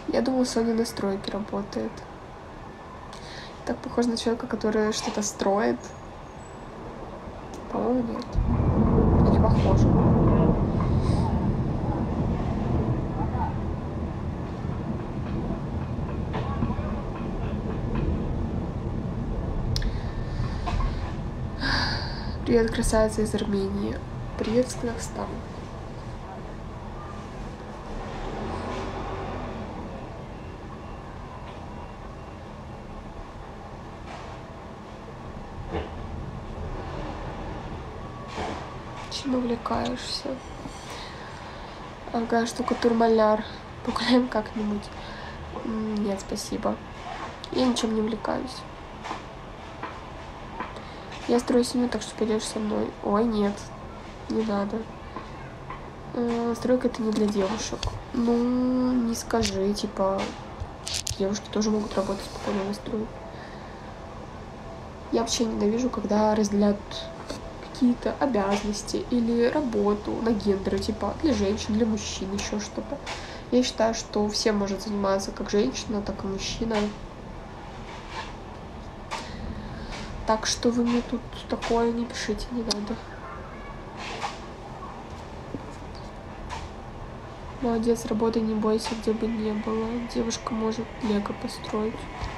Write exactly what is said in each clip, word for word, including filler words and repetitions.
Я думала, Соня на стройке работает. Так похоже на человека, который что-то строит. По-моему, нет. Или похоже. Привет, красавица из Армении. Привет из Казахстана. Чем увлекаешься? Ага, штукатур-маляр. Погуляем как-нибудь. Нет, спасибо. Я ничем не увлекаюсь. Я строю семью, так что пойдешь со мной. Ой, нет, не надо. Э, стройка это не для девушек. Ну, не скажи, типа, девушки тоже могут работать спокойно на стройке. Я вообще ненавижу, когда разделяют какие-то обязанности или работу на гендеры, типа для женщин, для мужчин, еще что-то. Я считаю, что все может заниматься как женщина, так и мужчина. Так что вы мне тут такое не пишите, не надо. Молодец, работай, не бойся, где бы ни было. Девушка может лего построить.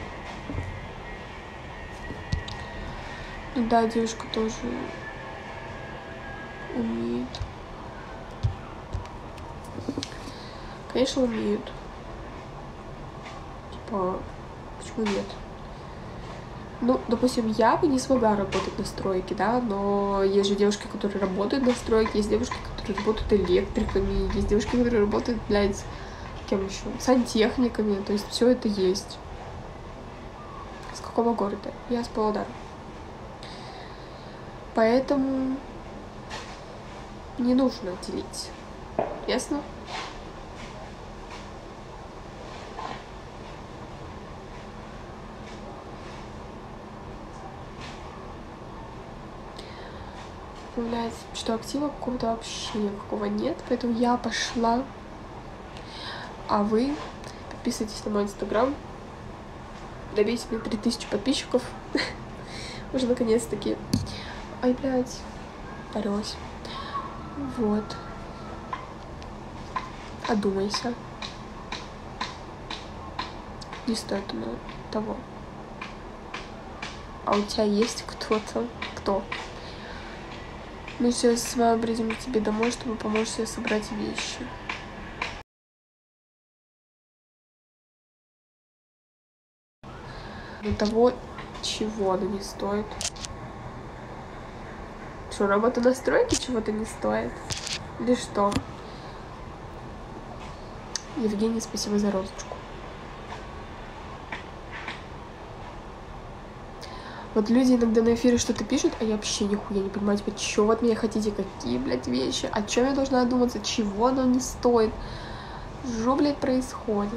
Ну да, девушка тоже умеет. Конечно, умеют. Типа, почему нет? Ну, допустим, я бы не смогла работать на стройке, да, но есть же девушки, которые работают на стройке, есть девушки, которые работают электриками, есть девушки, которые работают, блядь, кем еще? Сантехниками, то есть все это есть. С какого города? Я с Павлодара. Поэтому не нужно делить. Ясно? Появляется, что актива какого-то вообще никакого нет, поэтому я пошла. А вы подписывайтесь на мой инстаграм, добейте мне три тысячи подписчиков. Уже наконец-таки. Ай, блядь, парилась. Вот. Одумайся. Не стоит оно того. А у тебя есть кто-то? Кто? Мы сейчас с вами придем к тебе домой, чтобы помочь тебе собрать вещи. Но того, чего оно не стоит. Что, работа на стройке чего-то не стоит? Или что? Евгений, спасибо за розочку. Вот люди иногда на эфире что-то пишут, а я вообще нихуя не понимаю, типа, чё вы от меня хотите, какие, блядь, вещи, о чем я должна одуматься, чего оно не стоит, что, блядь, происходит.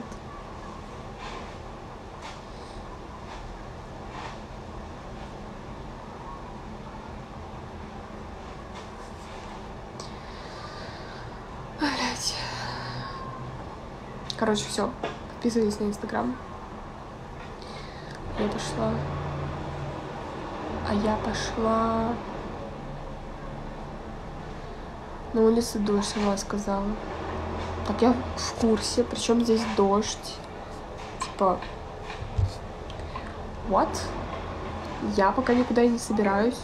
Блядь. Короче, все, подписывайтесь на инстаграм. Я пошла. А я пошла... На улице дождь, сама сказала. Так я в курсе, причем здесь дождь. Типа... What? Я пока никуда и не собираюсь.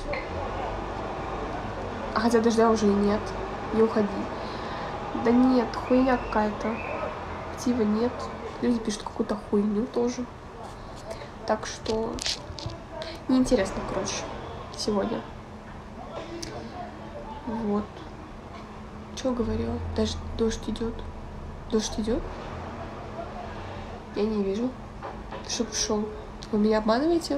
А хотя дождя уже и нет. Не уходи. Да нет, хуйня какая-то. Актива нет. Люди пишут какую-то хуйню тоже. Так что... Неинтересно, короче, сегодня. Вот. Что говорила? Даже дождь идет. Дождь идет? Я не вижу. Чтоб шел. Вы меня обманываете?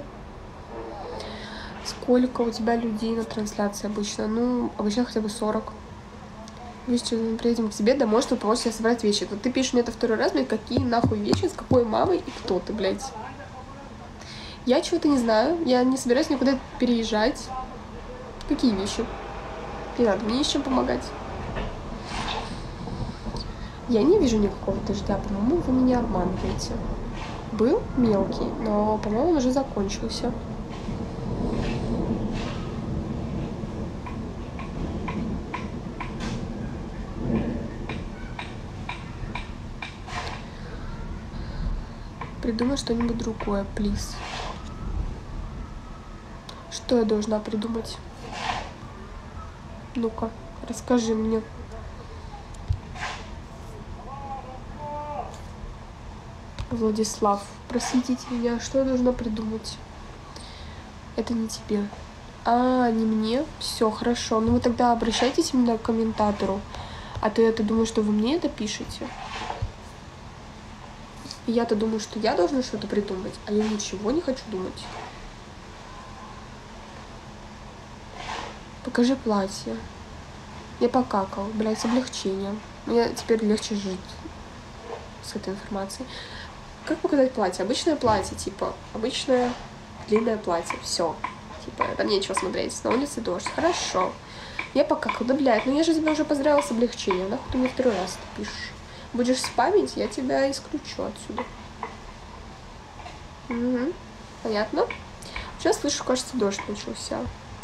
Сколько у тебя людей на трансляции обычно? Ну, обычно хотя бы сорок. Мы сейчас приедем к тебе домой, чтобы помочь тебе собрать вещи. То ты пишешь мне это второй раз, блядь, какие нахуй вещи, с какой мамой и кто ты, блядь. Я чего-то не знаю, я не собираюсь никуда переезжать. Какие вещи? Не надо мне с чем помогать. Я не вижу никакого дождя, по-моему, вы меня обманываете. Был мелкий, но, по-моему, он уже закончился. Придумай что-нибудь другое, плиз. Что я должна придумать? Ну-ка, расскажи мне. Владислав, просветите меня, что я должна придумать? Это не тебе. А, не мне? Все, хорошо. Ну вы тогда обращайтесь именно к комментатору. А то я-то думаю, что вы мне это пишете. И я-то думаю, что я должна что-то придумать, а я ничего не хочу думать. Покажи платье. Я покакал, блядь, с облегчением. Мне теперь легче жить с этой информацией. Как показать платье? Обычное платье, типа, обычное длинное платье. Все. Типа, там нечего смотреть. На улице дождь. Хорошо. Я покакал. Да, блядь, ну я же тебя уже поздравила с облегчением. Нахуй ты мне второй раз это пишешь? Будешь спамить, я тебя исключу отсюда. Угу. Понятно? Сейчас слышу, кажется, дождь начался.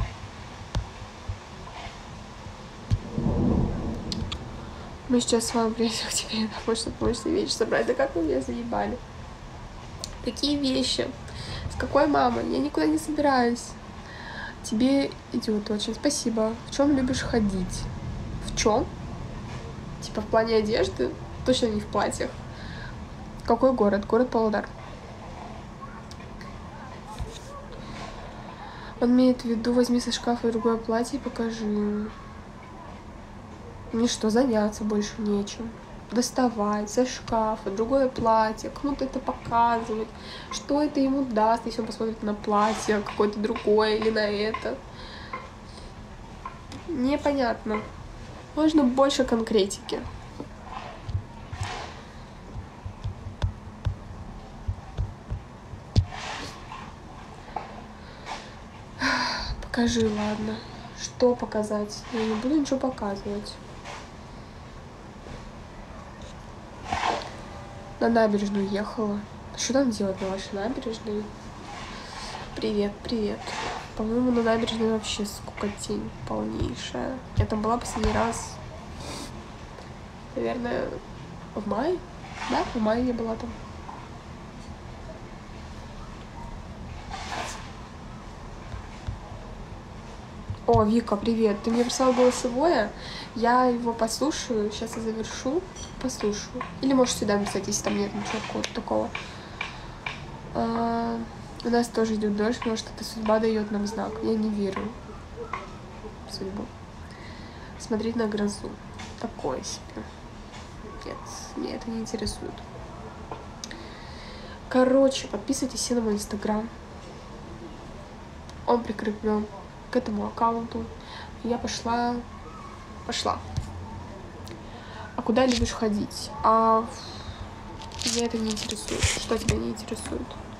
Мы сейчас с вами приедем к тебе, чтобы помочь вещи собрать. Да как вы меня заебали? Какие вещи? С какой мамой? Я никуда не собираюсь. Тебе идет очень. Спасибо. В чем любишь ходить? В чем? Типа в плане одежды? Точно не в платьях. Какой город? Город Павлодар. Он имеет в виду, возьми со шкафа другое платье и покажи. Мне что, заняться больше нечем. Доставать со шкафа другое платье, кому-то это показывать. Что это ему даст, если он посмотрит на платье какое-то другое или на это? Непонятно. Можно больше конкретики. Покажи, ладно. Что показать? Я не буду ничего показывать. На набережную ехала. Что там делать на вашей набережной? Привет, привет. По-моему, на набережной вообще скукотень полнейшая. Я там была последний раз, наверное, в мае. Да, в мае я была там. О, Вика, привет. Ты мне прислала голосовое. Я его послушаю. Сейчас я завершу. Послушаю. Или можешь сюда написать, если там нет ничего такого. А, у нас тоже идет дождь, может, это судьба дает нам знак. Я не верю в судьбу. Смотреть на грозу. Такое себе. Нет, меня это не интересует. Короче, подписывайтесь все на мой инстаграм. Он прикреплен к этому аккаунту. Я пошла, пошла. А куда любишь ходить? А меня это не интересует. Что тебя не интересует?